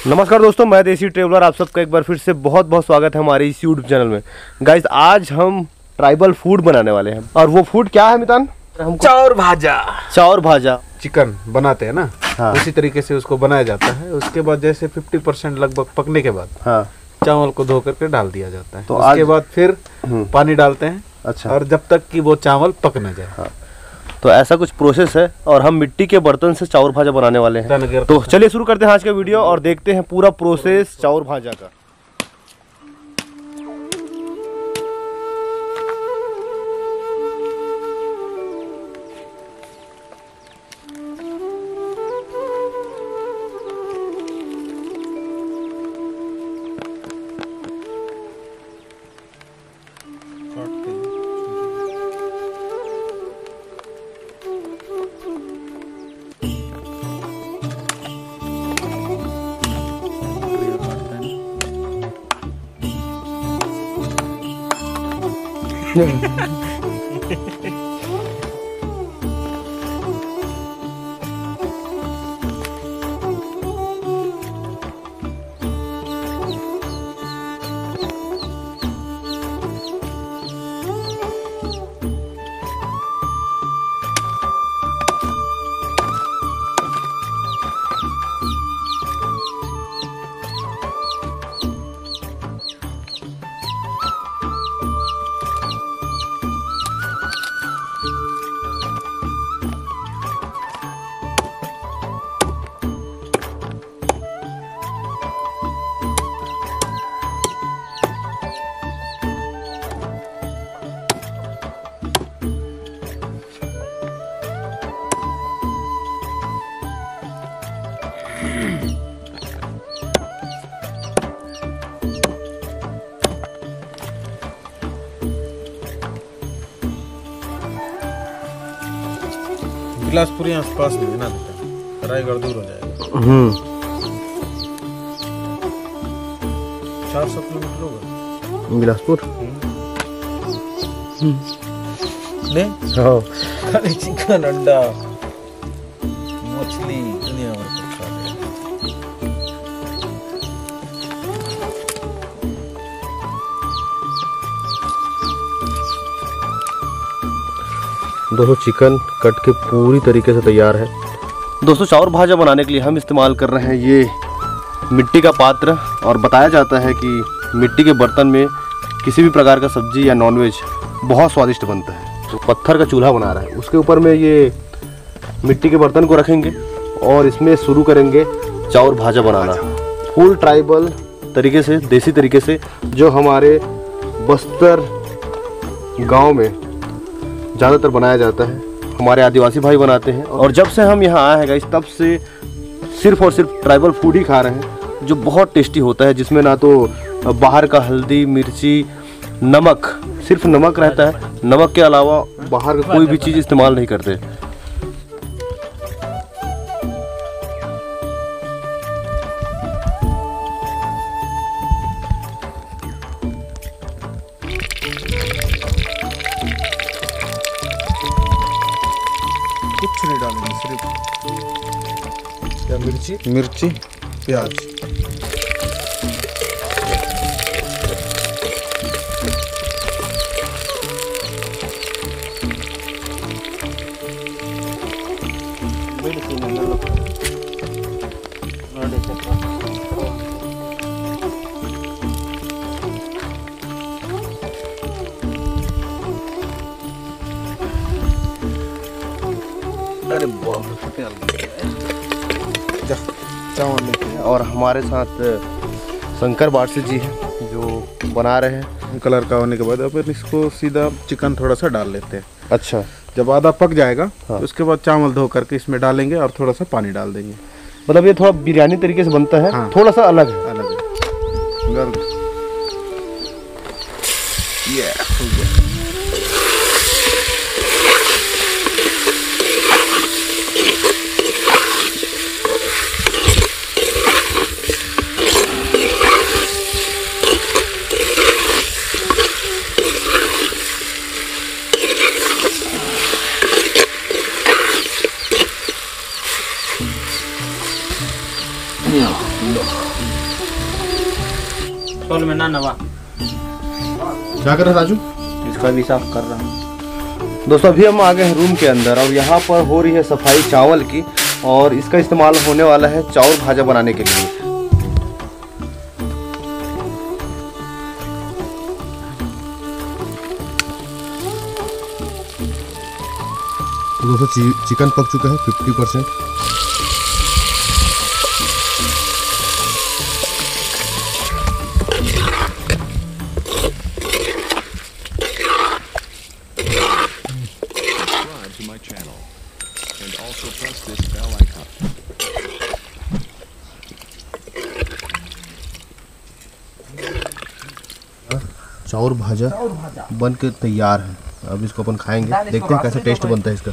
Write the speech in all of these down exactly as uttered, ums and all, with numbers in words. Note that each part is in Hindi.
नमस्कार दोस्तों, मैं देसी ट्रेवलर आप सबका एक बार फिर से बहुत बहुत स्वागत है हमारे इस यूट्यूब चैनल में। गाइस, आज हम ट्राइबल फूड बनाने वाले हैं। और वो फूड क्या है मितान? चाउर भाजा। चाउर भाजा चिकन बनाते हैं ना, हाँ। उसी तरीके से उसको बनाया जाता है। उसके बाद जैसे पचास परसेंट लगभग पकने के बाद हाँ। चावल को धो करके डाल दिया जाता है। तो उसके बाद फिर पानी डालते हैं। अच्छा। और जब तक कि वो चावल पक न जाए हाँ। तो ऐसा कुछ प्रोसेस है और हम मिट्टी के बर्तन से चाउर भाजा बनाने वाले हैं। तो चलिए शुरू करते हैं आज का वीडियो और देखते हैं पूरा प्रोसेस चाउर भाजा का। बिलासपुर यहाँ आसपास नहीं ना देता, रायगढ़ दूर हो जाएगा। हम्म चार सौ किलोमीटर होगा बिलासपुर। नहीं हाँ। खाली चिकन, अंडा, मछली दुनिया भर का खाते हैं। दोस्तों, चिकन कट के पूरी तरीके से तैयार है। दोस्तों, चाउर भाजा बनाने के लिए हम इस्तेमाल कर रहे हैं ये मिट्टी का पात्र। और बताया जाता है कि मिट्टी के बर्तन में किसी भी प्रकार का सब्जी या नॉनवेज बहुत स्वादिष्ट बनता है। तो पत्थर का चूल्हा बना रहा है, उसके ऊपर में ये मिट्टी के बर्तन को रखेंगे और इसमें शुरू करेंगे चाउर भाजा बनाना। फुल ट्राइबल तरीके से, देसी तरीके से, जो हमारे बस्तर गाँव में ज़्यादातर बनाया जाता है। हमारे आदिवासी भाई बनाते हैं। और जब से हम यहाँ आए हैं गाइस, तब से सिर्फ और सिर्फ ट्राइबल फूड ही खा रहे हैं, जो बहुत टेस्टी होता है, जिसमें ना तो बाहर का हल्दी, मिर्ची, नमक, सिर्फ नमक रहता है। नमक के अलावा बाहर का कोई भी चीज़ इस्तेमाल नहीं करते। कुछ नहीं डालेंगे, सिर्फ या मिर्ची मिर्ची प्याज। अरे बहुत चावल लेके। और हमारे साथ शंकर बाटसी जी हैं जो बना रहे हैं। कलर का होने के बाद अपन इसको सीधा चिकन थोड़ा सा डाल लेते हैं। अच्छा। जब आधा पक जाएगा हाँ। तो उसके बाद चावल धो करके इसमें डालेंगे और थोड़ा सा पानी डाल देंगे। मतलब ये थोड़ा बिरयानी तरीके से बनता है। हाँ। थोड़ा सा अलग है। अलग है। ये तौल में ना नवा। क्या कर रहे राजू? इसका भी साफ कर रहा हूँ। दोस्तों अभी हम आ गए हैं रूम के अंदर और यहाँ पर हो रही है सफाई चावल की और इसका इस्तेमाल होने वाला है चावल भाजा बनाने के लिए। तो दोस्तों ची, चिकन पक चुका है फिफ्टी परसेंट। चाउर भाजा बन के तैयार है। अब इसको अपन खाएंगे, देखते हैं कैसे टेस्ट बनता है इसका।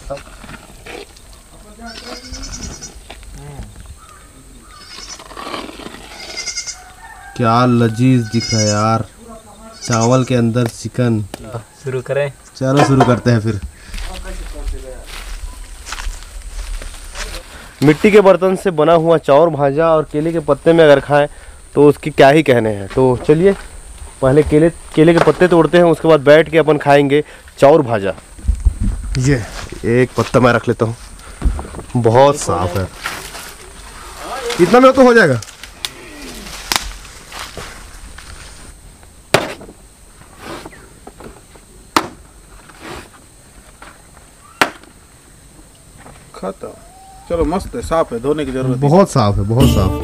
क्या लजीज दिख रहा है यार, चावल के अंदर चिकन। शुरू करें? चलो शुरू करते हैं फिर। मिट्टी के बर्तन से बना हुआ चाउर भाजा और केले के पत्ते में अगर खाएं तो उसकी क्या ही कहने हैं। तो चलिए पहले केले केले के पत्ते तोड़ते हैं, उसके बाद बैठ के अपन खाएंगे चाउर भाजा। ये एक पत्ता मैं रख लेता हूँ, बहुत साफ है। इतना में तो हो जाएगा। खत्म। चलो मस्त है, साफ है, धोने की जरूरत नहीं। बहुत साफ है, बहुत साफ।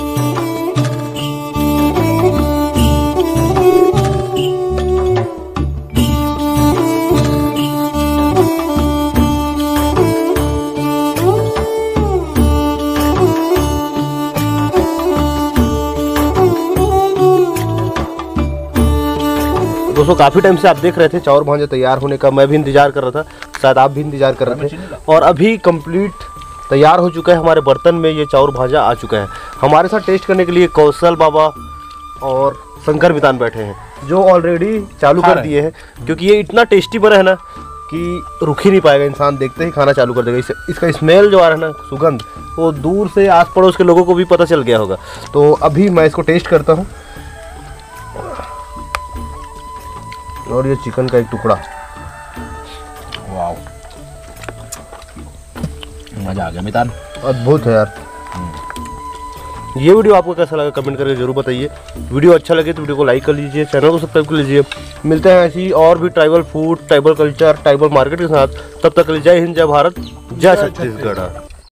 दोस्तों काफ़ी टाइम से आप देख रहे थे चाउर भाजा तैयार होने का, मैं भी इंतजार कर रहा था, शायद आप भी इंतजार कर रहे थे। और अभी कंप्लीट तैयार हो चुका है हमारे बर्तन में, ये चाउर भाजा आ चुका है। हमारे साथ टेस्ट करने के लिए कौशल बाबा और शंकर बितान बैठे हैं, जो ऑलरेडी चालू कर दिए हैं, क्योंकि ये इतना टेस्टी बना है ना कि रुक ही नहीं पाएगा इंसान, देखते ही खाना चालू कर देगा। इस, इसका स्मेल जो आ रहा है ना, सुगंध, वो दूर से आस पड़ोस के लोगों को भी पता चल गया होगा। तो अभी मैं इसको टेस्ट करता हूँ। और ये चिकन का एक टुकड़ा, वाव, मजा आ गया मितान, अद्भुत है यार। ये वीडियो आपको कैसा लगा कमेंट करके जरूर बताइए। वीडियो अच्छा लगे तो वीडियो को लाइक कर लीजिए, चैनल को सब्सक्राइब कर लीजिए। मिलते हैं ऐसी और भी tribal food, tribal culture, tribal market के साथ। तब तक के लिए जय हिंद, जय भारत, जय छत्तीसगढ़।